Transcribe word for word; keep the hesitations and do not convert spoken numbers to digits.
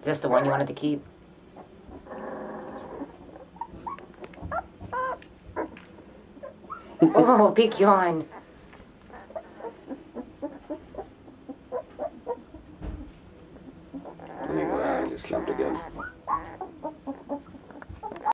this the one you wanted to keep? Oh, big yawn. Well, you slumped again.